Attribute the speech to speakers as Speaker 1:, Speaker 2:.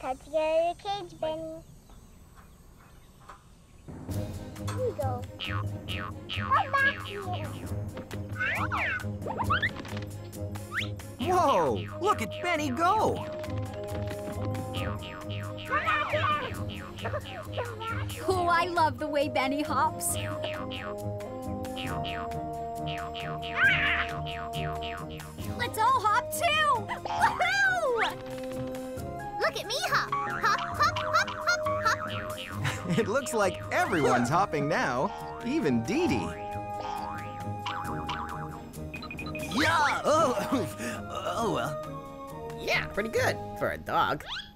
Speaker 1: Time to get out of your cage, Benny. Here you go. Come back here.
Speaker 2: Whoa! Look at Benny go!
Speaker 3: Oh, I love the way Benny hops. Let's all hop too! Woohoo!
Speaker 1: Look at me hop. Hop, hop, hop, hop, hop.
Speaker 2: It looks like everyone's hopping now, even Dee Dee.
Speaker 4: Yeah! Oh, well. Yeah, pretty good for a dog.